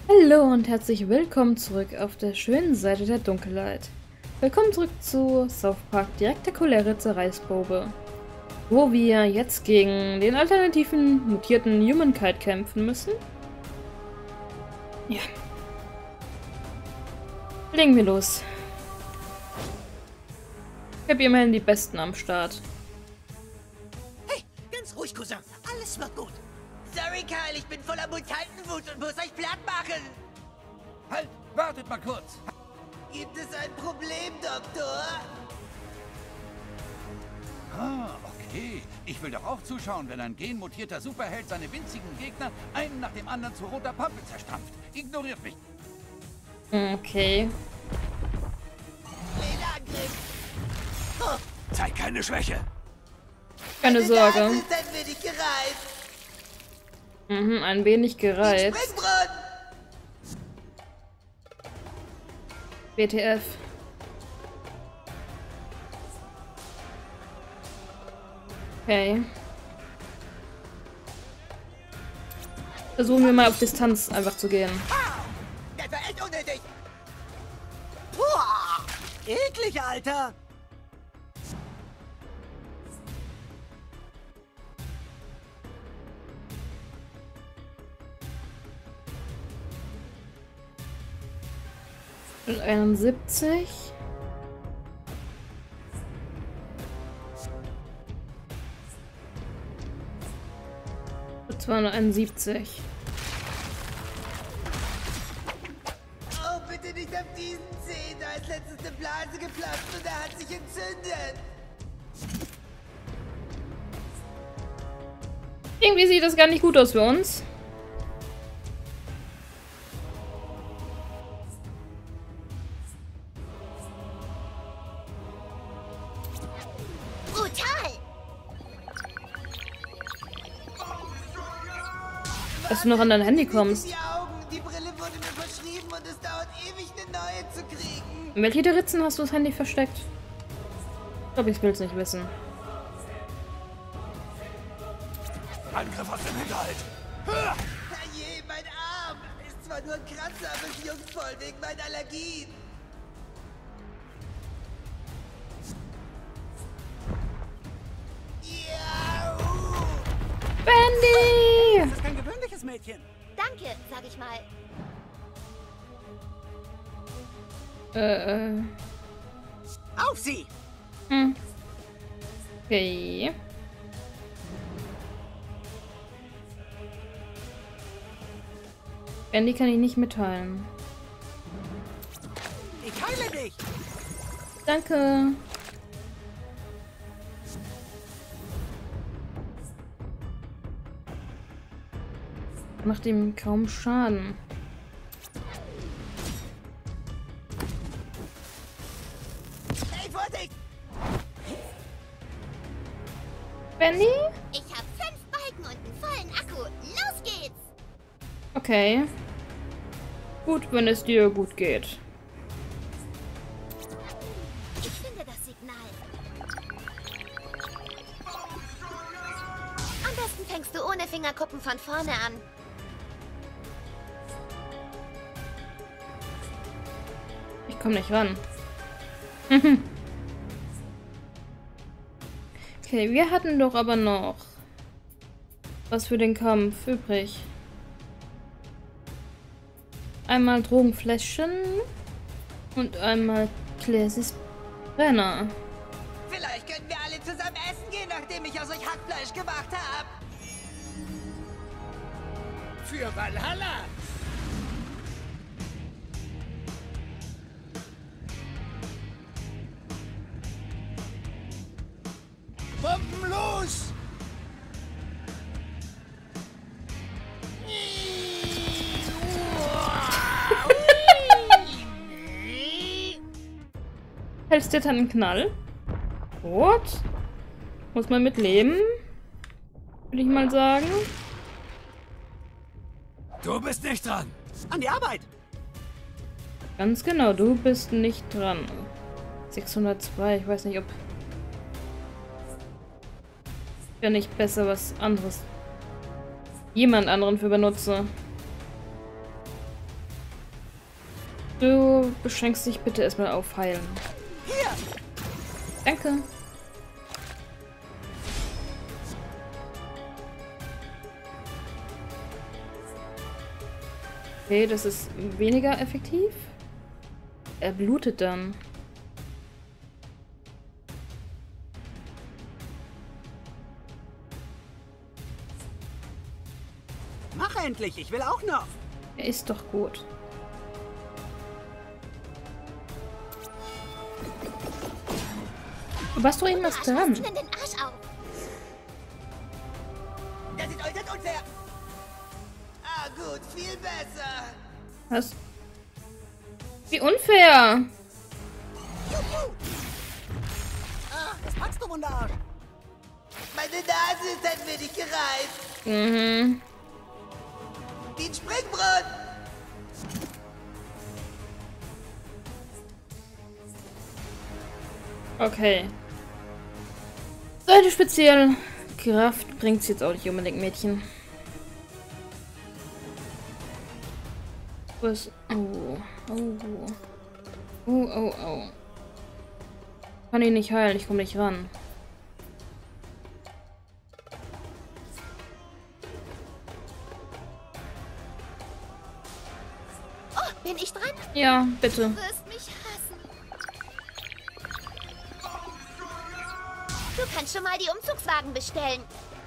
Hallo und herzlich willkommen zurück auf der schönen Seite der Dunkelheit. Willkommen zurück zu South Park Direkte Choläre Zerreißprobe, wo wir jetzt gegen den alternativen mutierten Humankind kämpfen müssen. Ja. Legen wir los. Ich habe immerhin die Besten am Start. Hey, ganz ruhig, Cousin. Alles wird gut. Sorry, Karl, ich bin voller Mutantenwut und muss euch platt machen. Halt, wartet mal kurz. Gibt es ein Problem, Doktor? Ah, okay. Ich will doch auch zuschauen, wenn ein genmutierter Superheld seine winzigen Gegner einen nach dem anderen zu roter Pampe zerstampft. Ignoriert mich. Okay. Fehlerangriff. Oh, Zeig keine Schwäche. Keine Sorge. Das ist ein wenig gereizt. Ein wenig gereizt. Springbrunnen. WTF. Okay. Versuchen wir mal auf Distanz einfach zu gehen. Das war echt unnötig. Puh, eklig, Alter. Und 71. Und 271. Oh, bitte nicht auf diesen Zeh. Da ist letztens eine Blase geplatzt und er hat sich entzündet. Irgendwie sieht das gar nicht gut aus für uns. Brutal! Dass du noch an dein Handy kommst. Die Augen. Die Brille wurde mir verschrieben und es dauert ewig, eine neue zu kriegen. In welche der Ritzen hast du das Handy versteckt? Ich glaube, ich will es nicht wissen. Angriff aus dem Hinterhalt. Herrje, mein Arm. Ist zwar nur ein Kratzer, aber es juckt voll wegen meiner Allergien. Ja, Bandy! Das ist kein gewöhnliches Mädchen. Danke, sag ich mal. Auf sie! Okay. Bandy kann ich nicht mitteilen. Ich heile dich! Danke. Macht ihm kaum Schaden. Hey, Vorsicht! Bandy? Ich hab 5 Balken und einen vollen Akku. Los geht's! Okay. Gut, wenn es dir gut geht. Ich finde das Signal. Am besten fängst du ohne Fingerkuppen von vorne an. Ich komme nicht ran. Okay, wir hatten doch aber noch was für den Kampf übrig. Einmal Drogenfläschchen und einmal Classys Brenner. Vielleicht können wir alle zusammen essen gehen, nachdem ich aus euch Hackfleisch gemacht habe. Für Valhalla! Bomben los! Hältst du dann einen Knall? Gut. Muss man mitleben. Würde ich mal sagen. Du bist nicht dran. An die Arbeit! Ganz genau, du bist nicht dran. 602, ich weiß nicht, ob ja nicht besser was anderes. Jemand anderen für benutze. Du beschränkst dich bitte erstmal auf Heilen. Hier! Danke. Okay, das ist weniger effektiv. Er blutet dann. Mach endlich, ich will auch noch. Er ist doch gut. Du warst doch irgendwas dran. Ihnen den Arsch auf. Das ist äußerst unfair. Ah, gut, viel besser. Was? Wie unfair! Juhu. Ah, das packst du, Wunderarsch. Meine Nase ist ein wenig gereizt. Mhm. Wie ein Springbrunnen. Okay. Seite speziell. Kraft bringt's jetzt auch nicht unbedingt, Mädchen. Was? Oh. Oh. Oh, oh, oh. Kann ihn nicht heilen, ich komme nicht ran. Oh, bin ich dran? Ja, bitte. Du wirst mich hassen. Du kannst schon mal die Umzugswagen bestellen.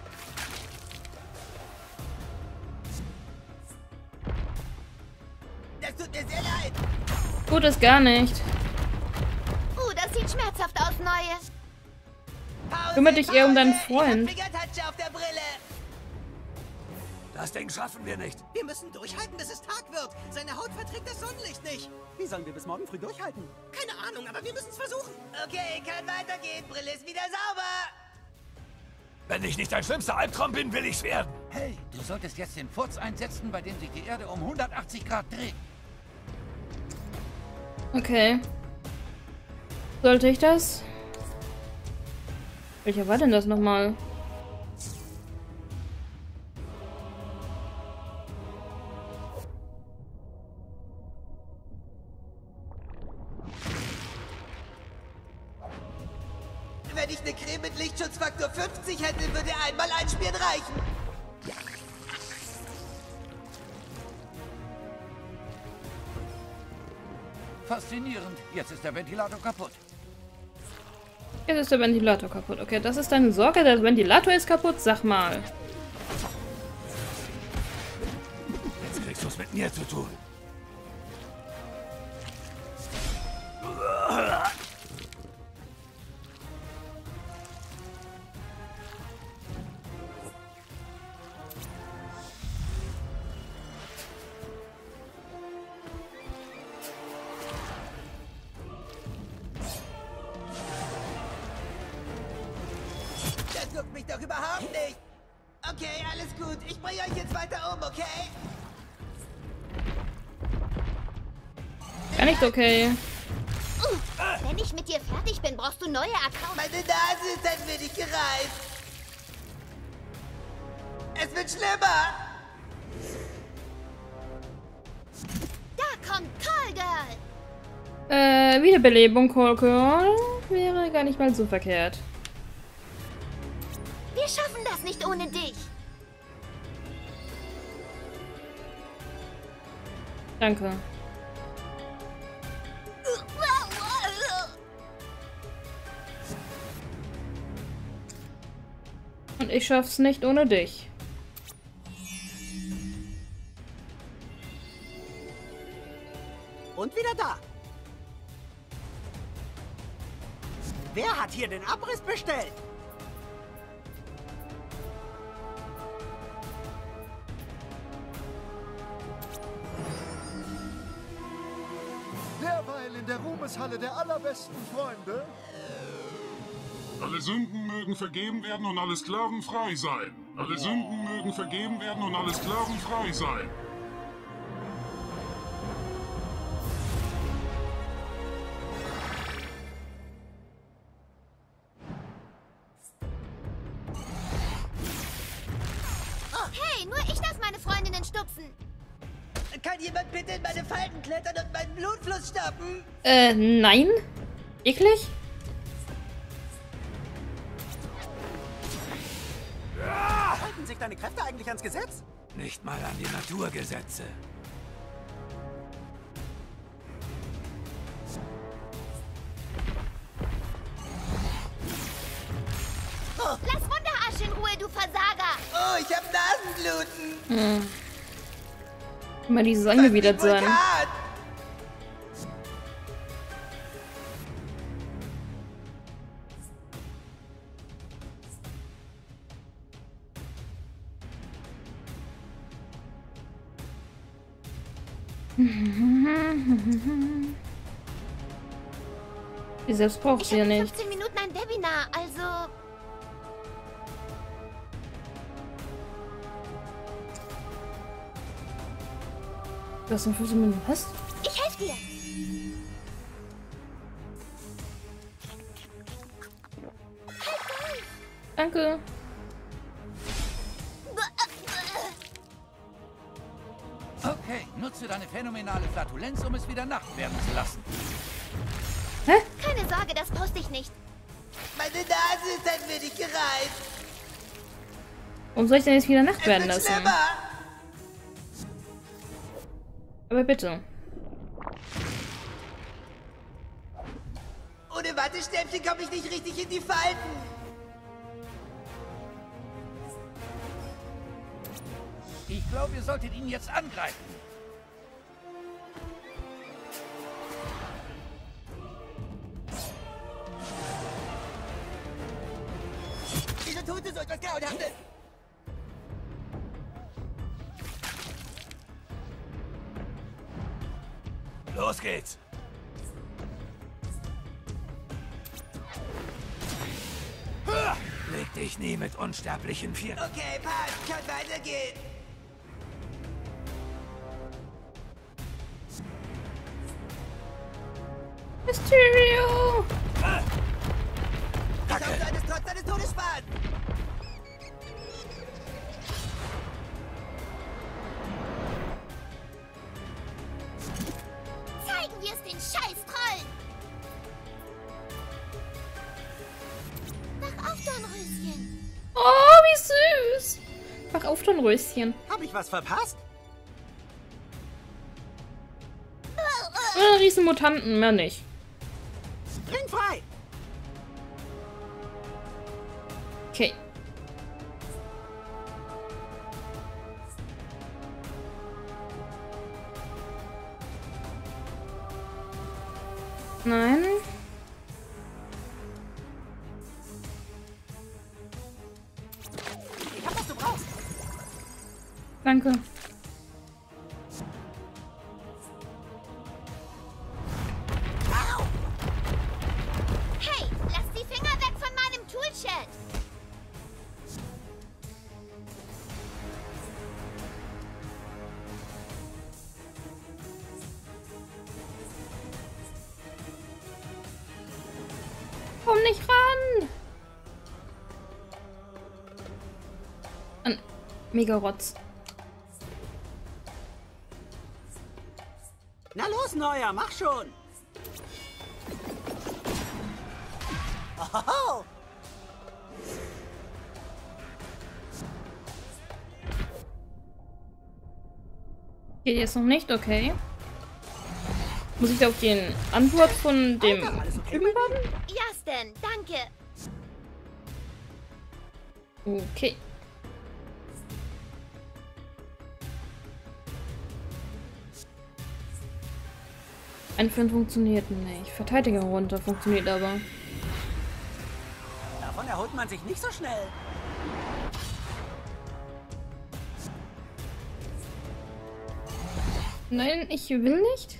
Das tut mir sehr leid. Gut ist gar nicht. Das sieht schmerzhaft aus, Neue. Pause, Kümmere dich eher um deinen Pause. Freund. Ich hab Fingertouch auf der Brille. Das Ding schaffen wir nicht. Wir müssen durchhalten, bis es Tag wird. Seine Haut verträgt das Sonnenlicht nicht. Wie sollen wir bis morgen früh durchhalten? Keine Ahnung, aber wir müssen es versuchen. Okay, kann weitergehen. Brille ist wieder sauber. Wenn ich nicht dein schlimmster Albtraum bin, will ich's werden. Hey, du solltest jetzt den Furz einsetzen, bei dem sich die Erde um 180 Grad dreht. Okay. Sollte ich das? Welcher war denn das nochmal? Wenn ich eine Creme mit Lichtschutzfaktor 50 hätte, würde einmal einspielen reichen. Faszinierend. Jetzt ist der Ventilator kaputt. Jetzt ist der Ventilator kaputt. Okay, das ist deine Sorge. Der Ventilator ist kaputt. Sag mal. Jetzt kriegst du es mit mir zu tun. Das juckt mich doch überhaupt nicht. Okay, alles gut. Ich bringe euch jetzt weiter um, okay? Gar nicht okay. Wenn ich mit dir fertig bin, brauchst du neue Accounts. Meine Nase ist ein wenig gereizt. Es wird schlimmer. Da kommt Call Girl. Wiederbelebung, Call Girl. Wäre gar nicht mal so verkehrt. Wir schaffen das nicht ohne dich. Danke. Und ich schaff's nicht ohne dich. Und wieder da. Wer hat hier den Abriss bestellt? Derweil in der Ruhmeshalle der allerbesten Freunde. Alle Sünden mögen vergeben werden und alle Sklaven frei sein. Alle Sünden mögen vergeben werden und alle Sklaven frei sein. Hey, nur ich darf meine Freundinnen stupsen. Kann jemand bitte in meine Falten klettern und meinen Blutfluss stoppen? Nein. Eklig? Halten sich deine Kräfte eigentlich ans Gesetz? Nicht mal an die Naturgesetze. Lass Wunderarsch in Ruhe, du Versager! Oh, ich hab Nasenbluten. Mal dieses angewidert sein. Vulkan. Die selbst braucht Ich sie ja habe in nicht. 15 Minuten ein Webinar, also... Du hast noch 15 Minuten. Was? Ich helfe dir! Danke. Okay, nutze deine phänomenale Flatulenz, um es wieder Nacht werden zu lassen. Keine Sorge, das poste ich nicht. Meine Nase ist ein wenig gereizt. Warum soll ich denn jetzt wieder Nacht Es werden wird lassen? schlimmer. Aber bitte. Ohne Wattestäbchen komme ich nicht richtig in die Falten. Ich glaube, ihr solltet ihn jetzt angreifen. Wieso tut es so etwas Grauenhaftes? Los geht's. Leg dich nie mit unsterblichen Vieren. Okay, passt. Kann weitergehen. Mysterio! Ich hoffe, du hattest trotz deines Todes Spaß. Zeigen wir es den Scheiß-Trollen! Wach auf, Dornröschen! Oh, wie süß! Wach auf, Dornröschen. Hab ich was verpasst? Riesenmutanten, mehr nicht. Ring frei! Okay. Nein. Ich hab, was du brauchst. Danke. Hey, lass die Finger weg von meinem Toolshed! Komm nicht ran! An Mega-Rotz. Na los, Neuer, mach schon! Oh, Geht jetzt noch nicht, okay. Muss ich da auf den Antwort von dem Alter, alles okay Typen bei dir? warten? Ja, Stan, danke! Okay. Einführen funktioniert nicht. Verteidigung runter funktioniert aber. Davon erholt man sich nicht so schnell. Nein, ich will nicht.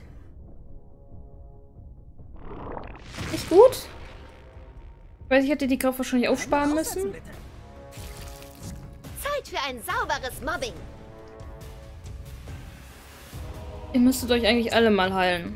Nicht gut. Ich weiß, ich hätte die Kraft wahrscheinlich aufsparen Aussetzen, müssen. bitte. Zeit für ein sauberes Mobbing! Ihr müsstet euch eigentlich alle mal heilen.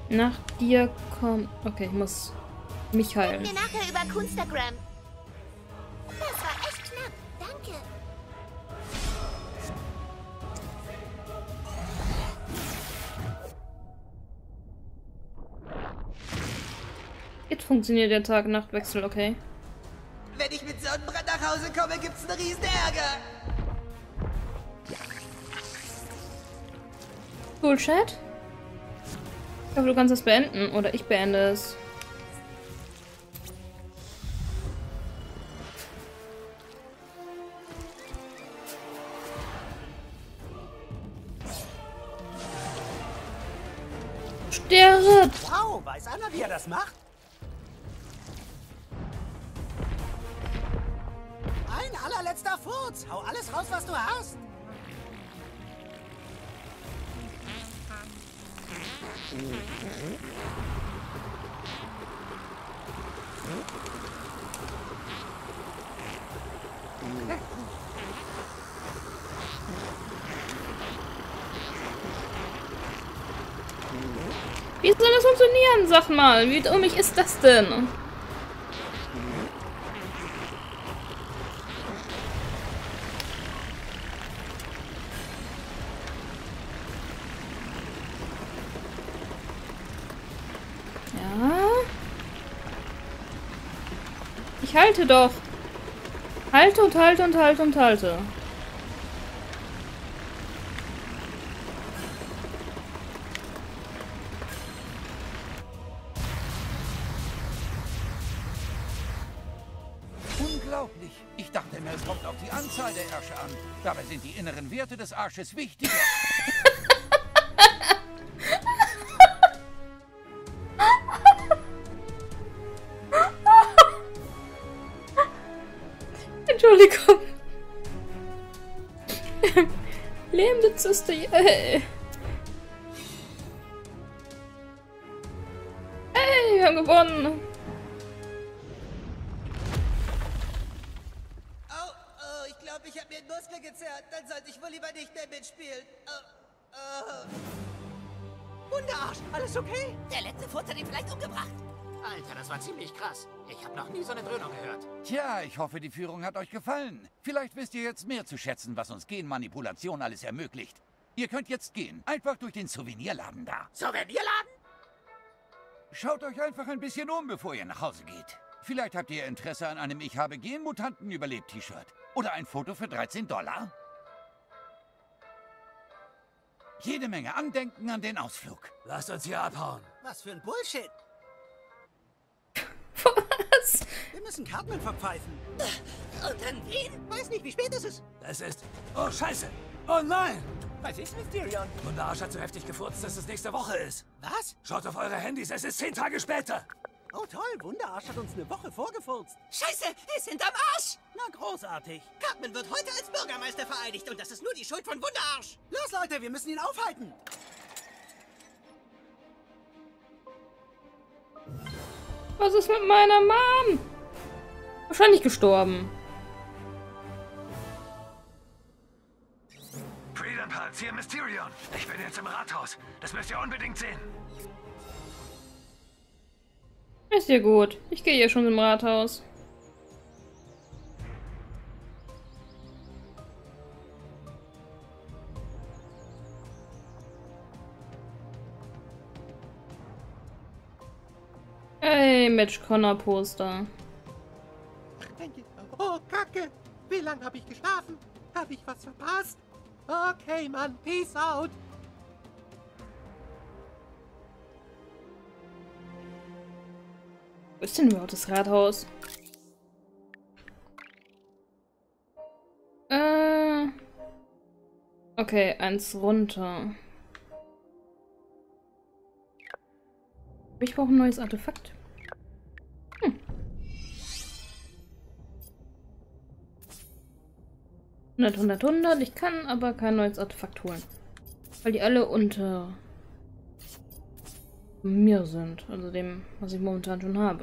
Nach dir kommt... Okay, ich muss mich heilen. Mir nachher über Kunstagram. Das war echt knapp. Danke. Jetzt funktioniert der Tag-Nacht-Wechsel, okay. Wenn ich mit Sonnenbrand nach Hause komme, gibt's einen riesen Ärger. Cool, Chat. Ich hoffe, du kannst das beenden. Oder ich beende es. Stirb! Wow, weiß Anna, wie er das macht? Ein allerletzter Furz. Hau alles raus, was du hast. Wie soll das funktionieren? Sag mal, wie dummig ist das denn? Ja. Ich halte doch. Halte und halte und halte und halte. Unglaublich. Ich dachte mir, es kommt auf die Anzahl der Ärsche an. Dabei sind die inneren Werte des Arsches wichtiger. Entschuldigung. Lebende Zyste. Hey, wir haben gewonnen. Oh, ich glaube, ich habe mir einen Muskel gezerrt. Dann sollte ich wohl lieber nicht mehr mitspielen. Wunderarsch, alles okay? Der letzte Furz hat ihn vielleicht umgebracht. Alter, das war ziemlich krass. Ich habe noch nie so eine Dröhnung gehört. Tja, ich hoffe, die Führung hat euch gefallen. Vielleicht wisst ihr jetzt mehr zu schätzen, was uns Genmanipulation alles ermöglicht. Ihr könnt jetzt gehen. Einfach durch den Souvenirladen da. Souvenirladen? Schaut euch einfach ein bisschen um, bevor ihr nach Hause geht. Vielleicht habt ihr Interesse an einem Ich habe Genmutanten überlebt T-Shirt. Oder ein Foto für $13. Jede Menge Andenken an den Ausflug. Lasst uns hier abhauen. Was für ein Bullshit. Was? Wir müssen Cartman verpfeifen. Und dann wen? Weiß nicht, wie spät ist es? Es ist... Oh, Scheiße! Oh nein! Was ist, Mysterion? Wunderarsch hat so heftig gefurzt, dass es nächste Woche ist. Was? Schaut auf eure Handys, es ist 10 Tage später. Oh toll, Wunderarsch hat uns eine Woche vorgefurzt. Scheiße, wir sind am Arsch. Na, großartig. Cartman wird heute als Bürgermeister vereidigt und das ist nur die Schuld von Wunderarsch. Los, Leute, wir müssen ihn aufhalten. Was ist mit meiner Mom? Wahrscheinlich gestorben. Freedom Pulse, hier Mysterion. Ich bin jetzt im Rathaus. Das müsst ihr unbedingt sehen. Ist ja gut. Ich gehe ja schon im Rathaus. Ey, Mitch Connor Poster. Oh, Kacke. Wie lange habe ich geschlafen? Habe ich was verpasst? Okay, Mann. Peace out. Wo ist denn überhaupt das Rathaus? Okay, eins runter. Ich brauche ein neues Artefakt. 100, 100, 100. Ich kann aber kein neues Artefakt holen. Weil die alle unter mir sind. Also dem, was ich momentan schon habe.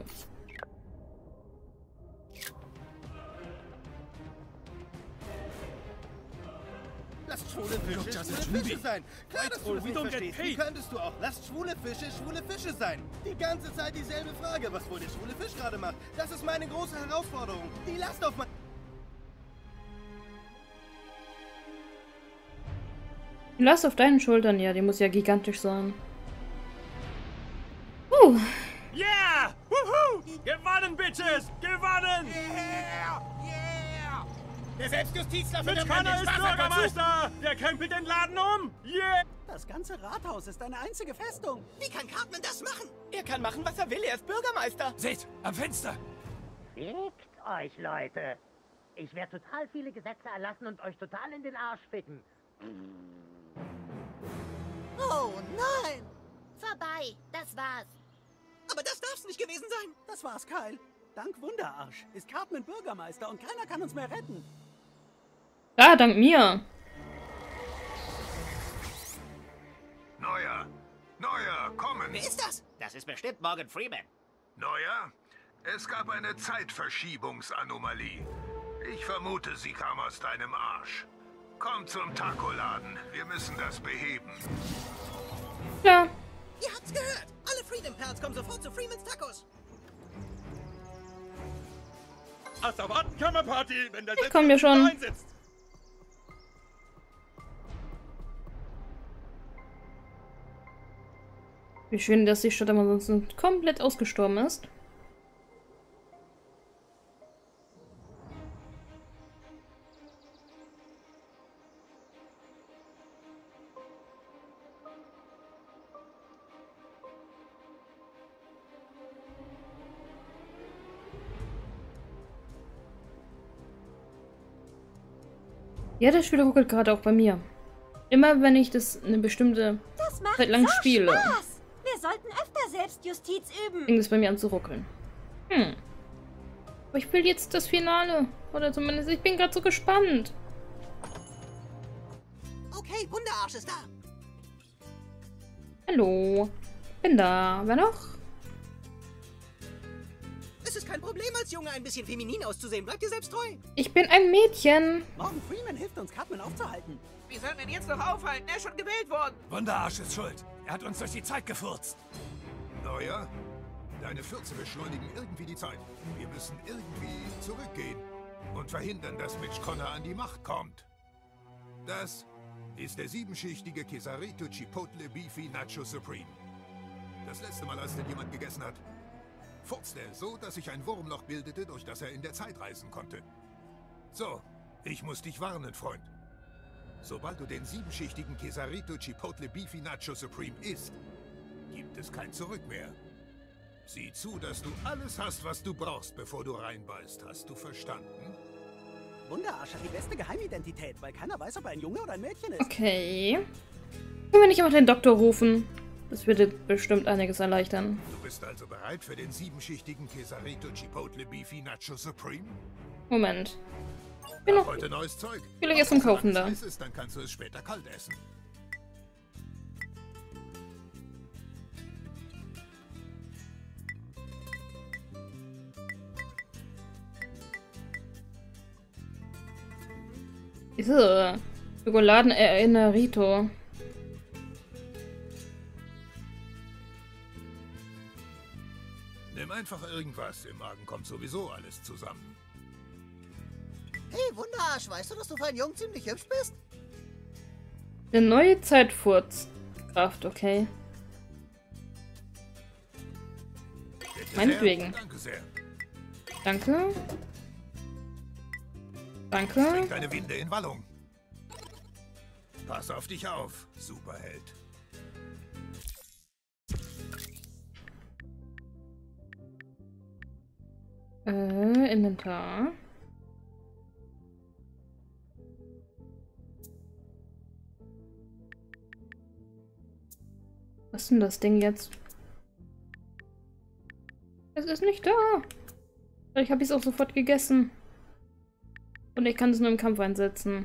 Lasst schwule Fische schwule Fische sein. Klar, dass du das nicht verstehst. Wie könntest du auch? Lasst schwule Fische sein. Die ganze Zeit dieselbe Frage. Was wohl der schwule Fisch gerade macht? Das ist meine große Herausforderung. Die Last auf mein... Die Last auf deinen Schultern, ja, die muss ja gigantisch sein. Yeah! Woohoo! Gewonnen, Bitches! Gewonnen! Yeah! Yeah! Der Selbstjustizler für Mitch Connor ist Bürgermeister! Der krempelt den Laden um! Yeah! Das ganze Rathaus ist eine einzige Festung. Wie kann Cartman das machen? Er kann machen, was er will. Er ist Bürgermeister. Seht, am Fenster! Fickt euch, Leute! Ich werde total viele Gesetze erlassen und euch total in den Arsch ficken. Oh nein! Vorbei, das war's. Aber das darf's nicht gewesen sein. Das war's, Kyle. Dank Wunderarsch ist Cartman Bürgermeister und keiner kann uns mehr retten. Ah, dank mir. Neuer, kommen! Wer ist das? Das ist bestimmt Morgan Freeman. Neuer, es gab eine Zeitverschiebungsanomalie. Ich vermute, sie kam aus deinem Arsch. Komm zum Taco-Laden. Wir müssen das beheben. Klar. Ihr habt's gehört. Alle Freedom Pals kommen sofort zu Freemans Tacos. Asservatenkammerparty, wenn der Ich komm mir schon. einsitzt. Wie schön, dass die Stadt ansonsten komplett ausgestorben ist. Ja, das Spiel ruckelt gerade auch bei mir. Immer wenn ich das eine bestimmte Zeit lang spiele, Spaß. Wir sollten öfter Selbstjustiz üben. fängt es bei mir an zu ruckeln. Aber ich will jetzt das Finale. Oder zumindest, ich bin gerade so gespannt. Okay, Wunderarsch ist da. Hallo. Bin da. Wer noch? Es ist kein Problem, als Junge ein bisschen feminin auszusehen. Bleibt dir selbst treu. Ich bin ein Mädchen. Morgan Freeman hilft uns, Cartman aufzuhalten. Wie sollen wir ihn jetzt noch aufhalten? Er ist schon gewählt worden. Wunderarsch ist schuld. Er hat uns durch die Zeit gefurzt. Neuer, deine Fürze beschleunigen irgendwie die Zeit. Wir müssen irgendwie zurückgehen und verhindern, dass Mitch Connor an die Macht kommt. Das ist der siebenschichtige Quesarito Chipotle Beefy Nacho Supreme. Das letzte Mal, als den jemand gegessen hat, furzte er so, dass sich ein Wurmloch bildete, durch das er in der Zeit reisen konnte. So, ich muss dich warnen, Freund. Sobald du den siebenschichtigen Quesarito Chipotle Beefy Nacho Supreme isst, gibt es kein Zurück mehr. Sieh zu, dass du alles hast, was du brauchst, bevor du reinbeißt. Hast du verstanden? Wunderarsch hat die beste Geheimidentität, weil keiner weiß, ob er ein Junge oder ein Mädchen ist. Okay. Können wir nicht einfach den Doktor rufen? Das würde bestimmt einiges erleichtern. Du bist also bereit für den siebenschichtigen Quesarito Chipotle Beefy Nacho Supreme? Moment. Ich bin noch Heute neues Zeug. vielleicht erst zum Kaufen da. Wenn es heiß ist, dann kannst du es später kalt essen. Schokoladen-Erinnerito. Nimm einfach irgendwas. Im Magen kommt sowieso alles zusammen. Hey, Wunderarsch, weißt du, dass du für einen Jungen ziemlich hübsch bist? Eine neue Zeitfurzkraft, okay. Bitte Meinetwegen. sehr. Danke sehr. Danke. Danke. Bring deine Winde in Wallung. Pass auf dich auf, Superheld. Inventar. Was ist denn das Ding jetzt? Es ist nicht da. Ich habe es auch sofort gegessen. Und ich kann es nur im Kampf einsetzen.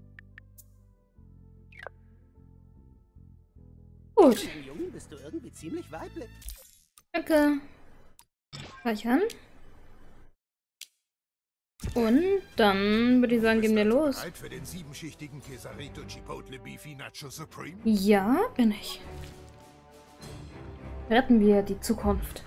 Gut. Für einen Jungen bist du irgendwie ziemlich weiblich. Danke. Speichern. Und dann würde ich sagen, gehen wir los. Bereit für den 7-schichtigen Quesarito Chipotle Beefy Nacho Supreme? Ja, bin ich. Retten wir die Zukunft.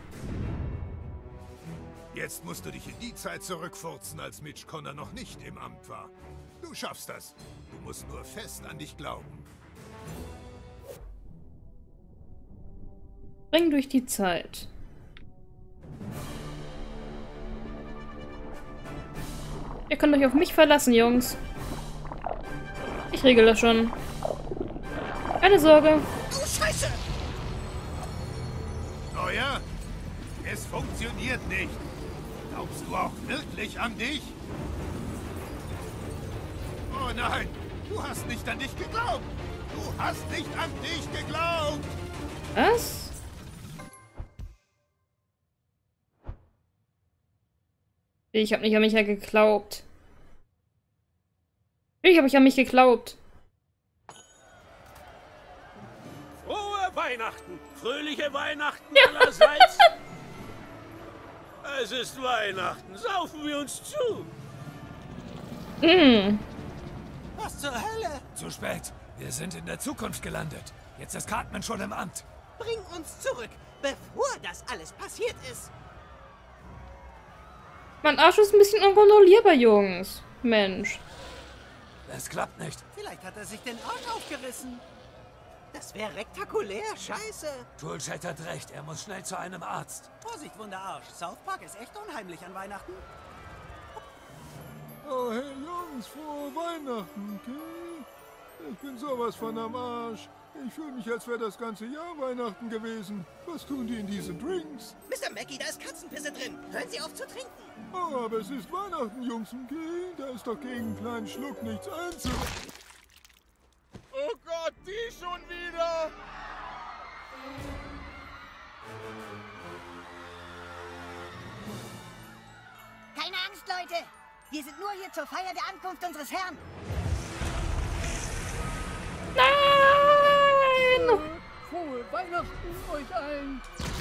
Jetzt musst du dich in die Zeit zurückfurzen, als Mitch Connor noch nicht im Amt war. Du schaffst das. Du musst nur fest an dich glauben. Spring durch die Zeit. Ihr könnt euch auf mich verlassen, Jungs. Ich regel das schon. Keine Sorge. Oh, Scheiße! Oh ja? Es funktioniert nicht. Glaubst du auch wirklich an dich? Oh nein, du hast nicht an dich geglaubt. Du hast nicht an dich geglaubt. Was? Ich habe nicht an mich geglaubt. Ich habe an mich geglaubt. Frohe Weihnachten! Fröhliche Weihnachten allerseits! Es ist Weihnachten. Saufen wir uns zu! Was zur Hölle? Zu spät. Wir sind in der Zukunft gelandet. Jetzt ist Cartman schon im Amt. Bring uns zurück, bevor das alles passiert ist. Mein Arsch ist ein bisschen unkontrollierbar, Jungs. Mensch. Es klappt nicht. Vielleicht hat er sich den Arsch aufgerissen. Das wäre rektakulär, scheiße. Toolshed hat recht, er muss schnell zu einem Arzt. Vorsicht, Wunderarsch. South Park ist echt unheimlich an Weihnachten. Oh, hey Jungs, frohe Weihnachten, okay? Ich bin sowas von am Arsch. Ich fühle mich, als wäre das ganze Jahr Weihnachten gewesen. Was tun die in diesen Drinks? Mr. Mackey, da ist Katzenpisse drin. Hören Sie auf zu trinken. Oh, aber es ist Weihnachten, Jungs, okay? Da ist doch gegen einen kleinen Schluck nichts einzuwenden. Oh Gott, die schon wieder! Keine Angst, Leute. Wir sind nur hier zur Feier der Ankunft unseres Herrn. Nein! Frohe Weihnachten euch allen!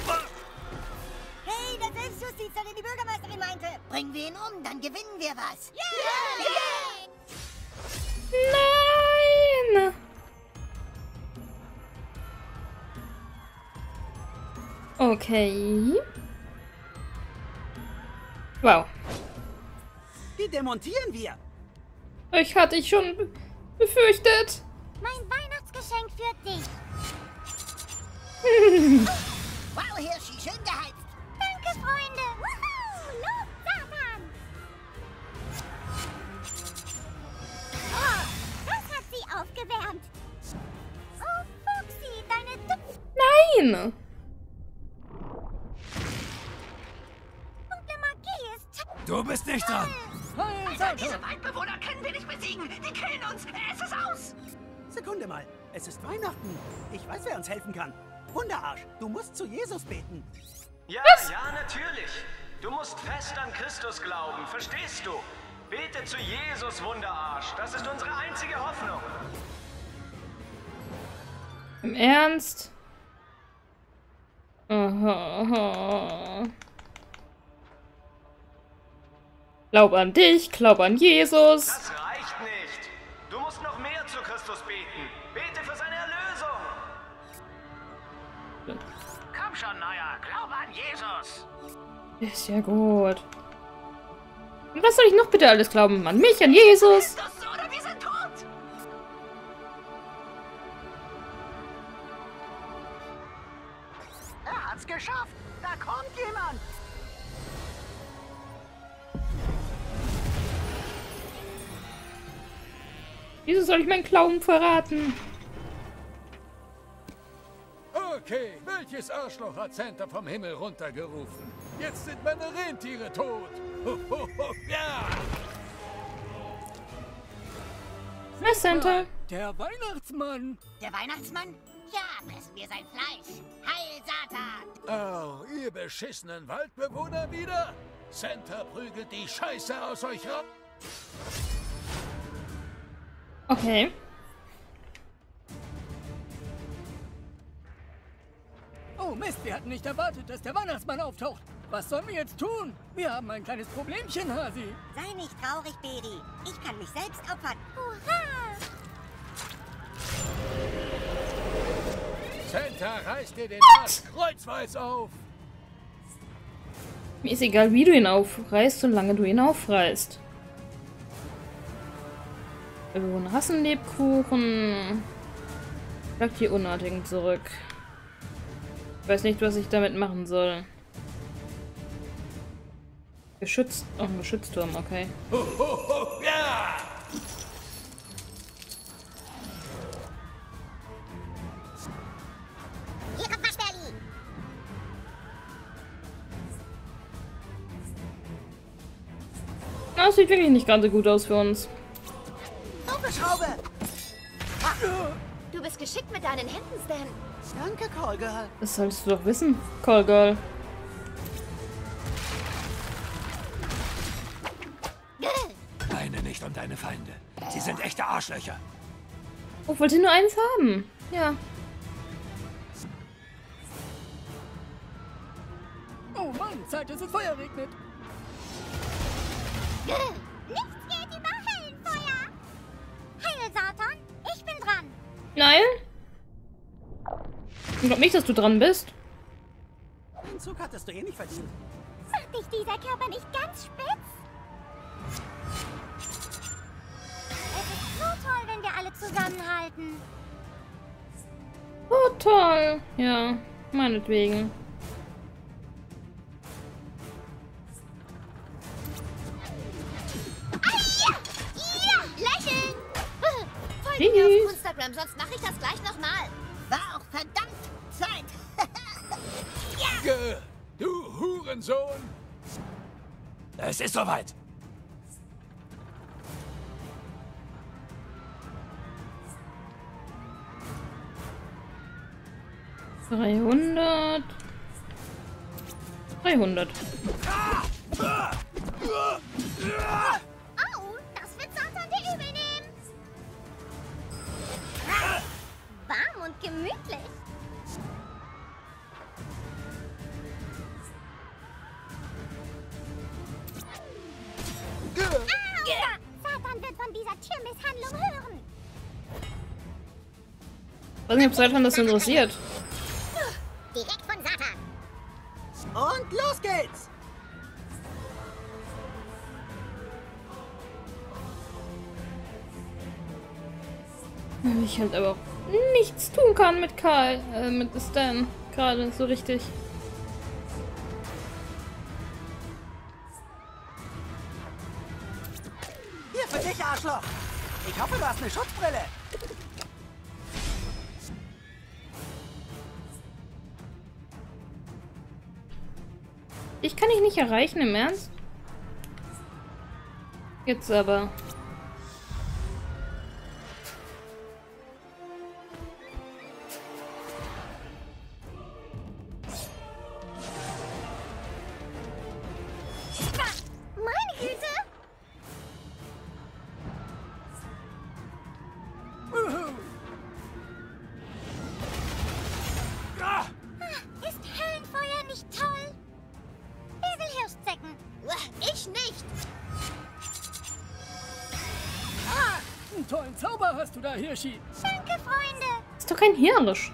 Hey, der Selbstjustiz, den die Bürgermeisterin meinte. Bringen wir ihn um, dann gewinnen wir was. Nein! Okay. Wow. Die demontieren wir. Ich hatte ich schon befürchtet. Mein Weihnachtsgeschenk für dich. Wow, Hirschi, schön geheizt. Danke, Freunde. Wuhu! Los, Satan! Oh, das hat sie aufgewärmt. Oh, Fuchsi, deine Nein! dunkle Magie ist... Du bist nicht dran. Diese Waldbewohner können wir nicht besiegen. Die killen uns. Es ist aus. Sekunde mal. Es ist Weihnachten. Ich weiß, wer uns helfen kann. Wunderarsch, du musst zu Jesus beten. Ja, ja, natürlich. Du musst fest an Christus glauben, verstehst du? Bete zu Jesus, Wunderarsch. Das ist unsere einzige Hoffnung. Im Ernst? Aha. Glaub an dich, glaub an Jesus. Das reicht nicht. Du musst noch mehr zu Christus beten. Bete für seine Erlösung. Komm schon, Neuer. Glaube an Jesus. Ist ja gut. Und was soll ich noch bitte alles glauben? An mich, an Jesus? Christus, oder wir sind tot. Er hat's geschafft. Da kommt jemand. Wieso soll ich meinen Glauben verraten? Okay, welches Arschloch hat Santa vom Himmel runtergerufen? Jetzt sind meine Rentiere tot. Ja! Was, Santa? Der Weihnachtsmann. Der Weihnachtsmann? Ja, fressen wir sein Fleisch. Heil, Satan. Oh, ihr beschissenen Waldbewohner wieder? Santa prügelt die Scheiße aus euch raus. Okay. Oh Mist, wir hatten nicht erwartet, dass der Weihnachtsmann auftaucht. Was sollen wir jetzt tun? Wir haben ein kleines Problemchen, Hasi. Sei nicht traurig, Bedi. Ich kann mich selbst opfern. Hurra! Santa, reiß dir den Arsch kreuzweis auf. Mir ist egal, wie du ihn aufreißt, solange du ihn aufreißt. Bewohner hassen Lebkuchen. Schlag die Unartigen zurück. Ich weiß nicht, was ich damit machen soll. Geschützt. Oh, ein Geschützturm, okay. Ja! Hier kommt Waschbärli. Das sieht wirklich nicht ganz so gut aus für uns. Schraube! Du bist geschickt mit deinen Händen, Stan. Danke, Callgirl. Das solltest du doch wissen, Callgirl. Weine nicht um deine Feinde. Sie sind echte Arschlöcher. Oh, wollte nur eins haben. Ja. Oh Mann, Zeit, dass es Feuer regnet. Nichts geht über Höllenfeuer. Heil, Satan. Ich bin dran. Nein? Ich glaube nicht, dass du dran bist. Den Zug hattest du eh nicht verdient. Macht dich dieser Körper nicht ganz spitz? Es ist so toll, wenn wir alle zusammenhalten. Oh, toll. Ja, meinetwegen. Lächeln! Folgt mir auf Instagram, sonst mache ich das gleich nochmal. War auch verdammt Zeit. Du Hurensohn! Es ist soweit. $300. $300. Au, das wird Satan dir übel nehmen. Warm und gemütlich. Satan wird von dieser Tiermisshandlung hören. Ich weiß nicht, ob Satan das interessiert. Direkt von Satan. Und los geht's. Ich halt aber auch nichts tun kann mit Karl, mit Stan. Gerade so richtig. Hier für dich, Arschloch. Ich hoffe, du hast eine Schutzbrille. Ich kann dich nicht erreichen, im Ernst? Jetzt aber. Meine Güte. Ist Höllenfeuer nicht toll? Wer will Hirschzecken? Ich nicht. Einen tollen Zauber hast du da, Hirschi. Danke, Freunde. Ist doch kein Hirsch.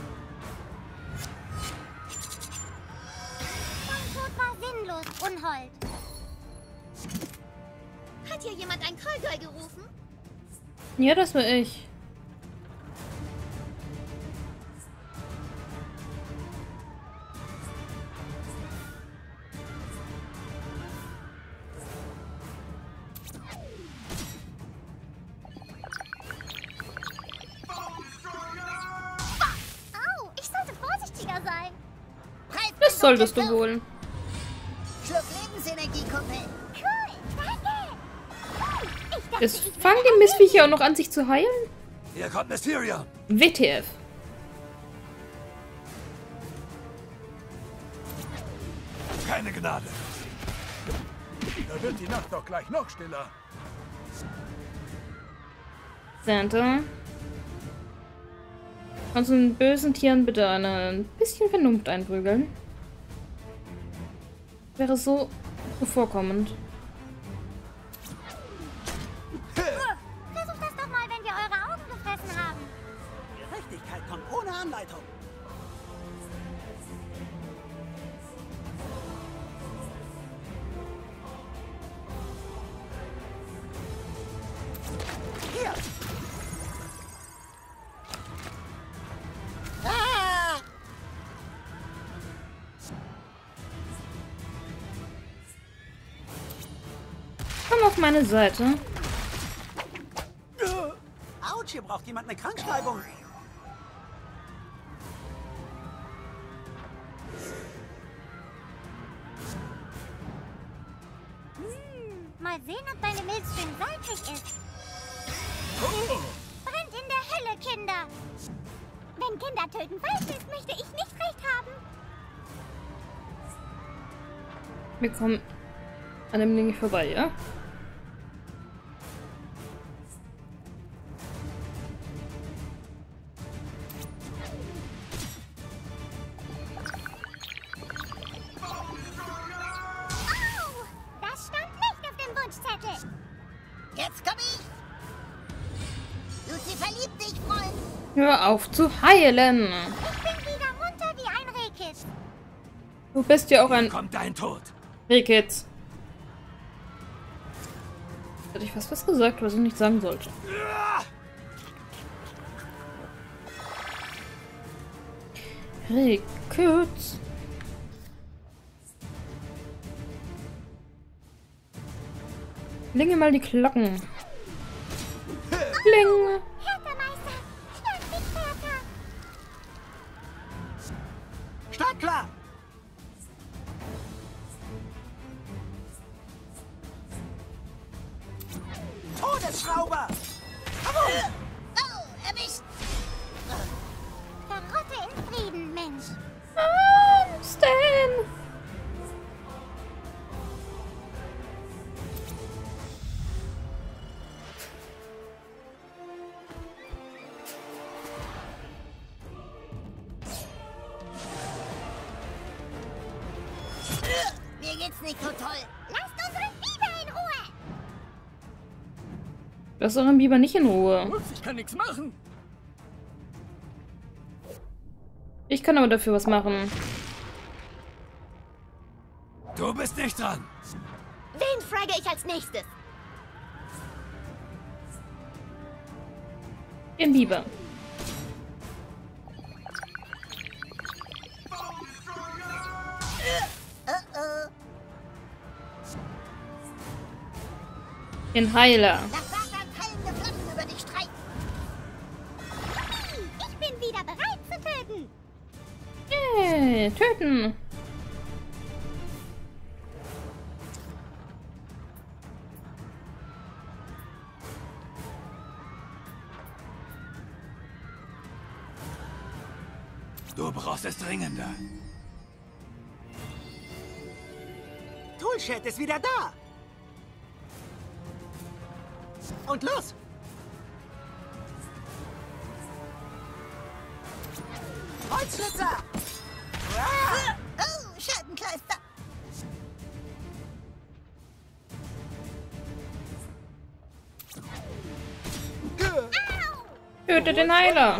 Mein Tod war sinnlos, Unhold. Hat hier jemand ein Callgirl gerufen? Ja, das war ich. Au, ich sollte vorsichtiger sein. Das solltest du wohl. Schluck Lebensenergie-Kumpel. Cool, danke. Jetzt fangen die Missviecher auch noch an, sich zu heilen? Hier kommt Mysterion. WTF. Keine Gnade. Da wird die Nacht doch gleich noch stiller. Santa. Kannst du den bösen Tieren bitte ein bisschen Vernunft einprügeln? Wäre so zuvorkommend. Versucht das doch mal, wenn wir eure Augen gefressen haben. Gerechtigkeit kommt ohne Anleitung. Hier! Ah! Komm auf meine Seite. Autsch, hier braucht jemand eine Krankschreibung. Mal sehen, ob deine Milz schön salzig ist. Brennt in der Hölle, Kinder. Wenn Kinder töten falsch ist, möchte ich nicht recht haben. Wir kommen an dem Ding nicht vorbei, ja? Au! Das stand nicht auf dem Wunschzettel. Jetzt komm ich. Lucy verliebt dich, Freund. Hör auf zu heilen! Ich bin wieder munter wie ein Rehkitz. Du bist ja auch ein Kommt dein Tod. Rehkitz. Hätte ich fast was gesagt, was ich nicht sagen sollte. Rehkitz. Klinge mal die Glocken. Kling. Härtermeister, schlag dich, Härter. Startklar! Todesschrauber! Oh, erwischt. Verrotte in Frieden, Mensch. Stan. Mir geht's nicht so toll. Lasst unseren Biber in Ruhe. Lass euren Biber nicht in Ruhe. Ups, ich kann nichts machen. Ich kann aber dafür was machen. Du bist nicht dran. Wen frage ich als nächstes? Den Biber. Den Heiler. Lass Satan fallende Flammen über dich streichen. Ich bin wieder bereit zu töten. Hey, töten. Du brauchst es dringender. Toolshed ist wieder da! Und los! Holzschlitzer! Oh, Schattenkleister. Töte den Heiler.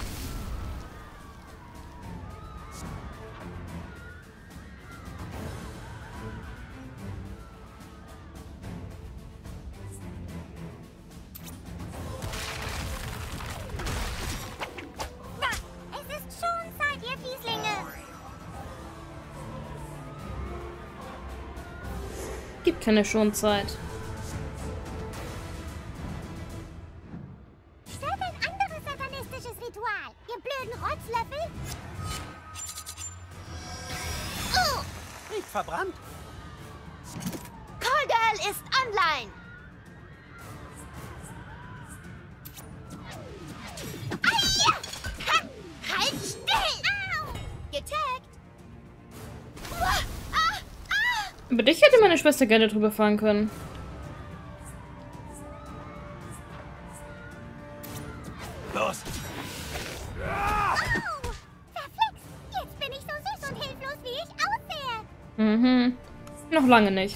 Es ist schon Zeit, ihr Fieslinge. Gibt keine Schonzeit. Stellt ein anderes satanistisches Ritual, ihr blöden Rotzlöffel. Oh, Nicht verbrannt? Caldwell ist online. Aia! Ha! Halt still! Au! Getaggt. Über dich hätte meine Schwester gerne drüber fahren können. Los! Verflixt! Jetzt bin ich so süß und hilflos, wie ich aussehe. Mhm. Noch lange nicht.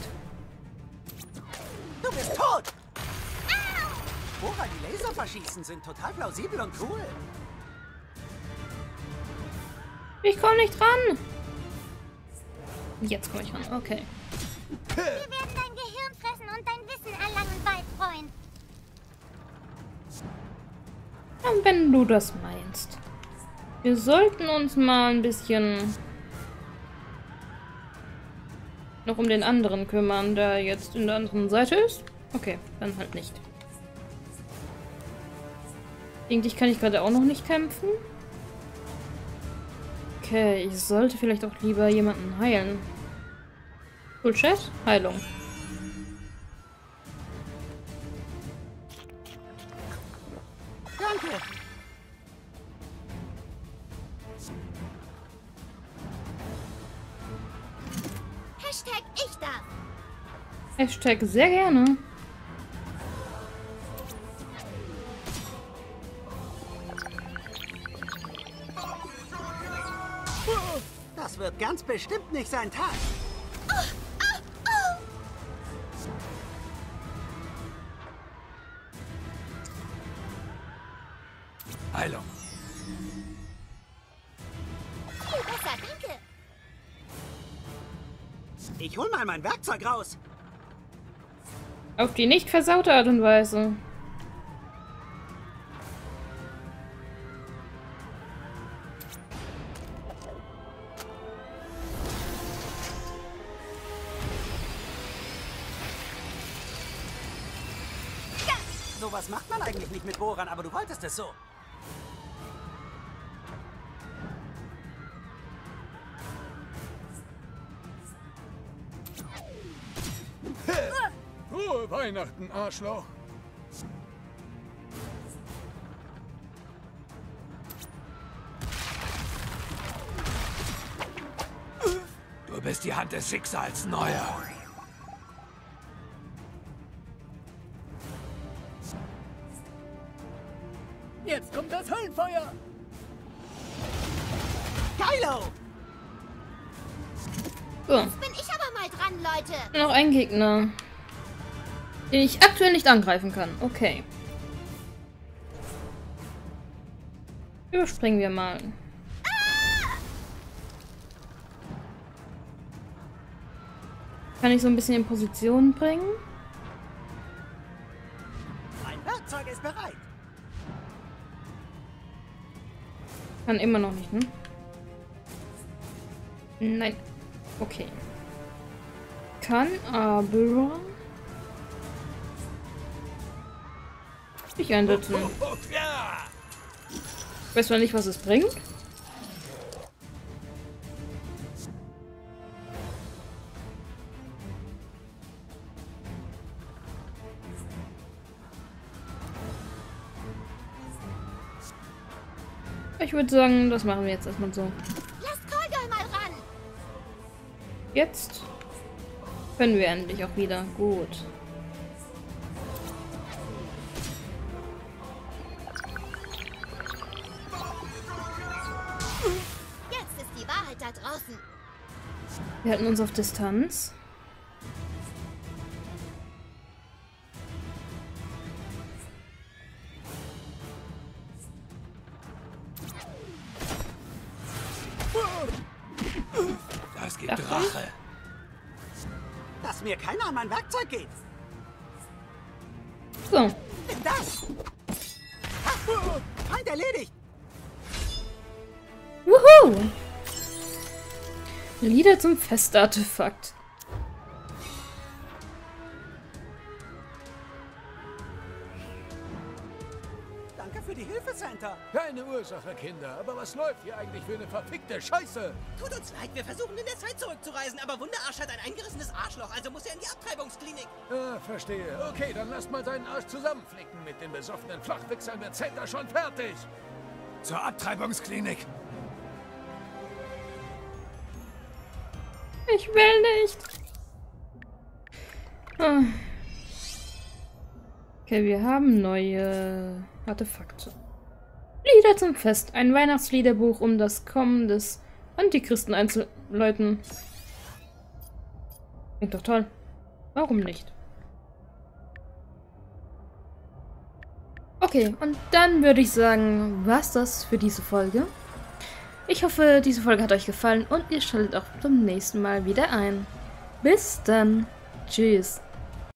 Du bist tot! Woran die Laser verschießen, sind total plausibel und cool. Ich komme nicht ran. Jetzt komme ich ran, okay. Wir werden dein Gehirn fressen und dein Wissen erlangen, Waldfreund. Ja, wenn du das meinst. Wir sollten uns mal ein bisschen noch um den anderen kümmern, der jetzt in der anderen Seite ist. Okay, dann halt nicht. Gegen dich kann ich gerade auch noch nicht kämpfen. Okay, ich sollte vielleicht auch lieber jemanden heilen. Cool, Chat. Heilung. Danke. Hashtag ich darf. Hashtag sehr gerne. Das wird ganz bestimmt nicht sein Tag. Heilung. Viel besser, danke. Ich hol mal mein Werkzeug raus. Auf die nicht versaute Art und Weise. Sowas macht man eigentlich nicht mit Bohrern, aber du wolltest es so. Frohe Weihnachten, Arschloch. Du bist die Hand des Schicksals, Neuer. Jetzt kommt das Höllenfeuer! Kylo! So. Jetzt bin ich aber mal dran, Leute. Noch ein Gegner, den ich aktuell nicht angreifen kann. Okay. Überspringen wir mal. Kann ich so ein bisschen in Position bringen? Mein Werkzeug ist bereit. Kann immer noch nicht, ne? Nein. Okay. Kann aber... Ich einsetzen. Ich weiß zwar nicht, was es bringt. Ich würde sagen, das machen wir jetzt erstmal so. Lasst Kolgol mal ran. Jetzt können wir endlich auch wieder. Gut. Jetzt ist die Wahrheit da draußen. Wir halten uns auf Distanz. Das gibt Rache. Dass mir keiner an mein Werkzeug geht. So. Nimm das! Feind erledigt! Wuhu! Lieder zum Festartefakt. Danke für die Hilfe, Santa. Keine Ursache, Kinder. Aber was läuft hier eigentlich für eine verfickte Scheiße? Tut uns leid, wir versuchen in der Zeit zurückzureisen, aber Wunderarsch hat ein eingerissenes Arschloch, also muss er in die Abtreibungsklinik. Ah, verstehe. Okay, dann lasst mal seinen Arsch zusammenflicken. Mit den besoffenen Flachwichsern wird Santa schon fertig. Zur Abtreibungsklinik. Ich will nicht. Ah. Okay, wir haben neue Artefakte. Lieder zum Fest. Ein Weihnachtsliederbuch, um das Kommen des Antichristen einzuläuten. Klingt doch toll. Warum nicht? Okay, und dann würde ich sagen, war's das für diese Folge. Ich hoffe, diese Folge hat euch gefallen und ihr schaltet auch zum nächsten Mal wieder ein. Bis dann. Tschüss.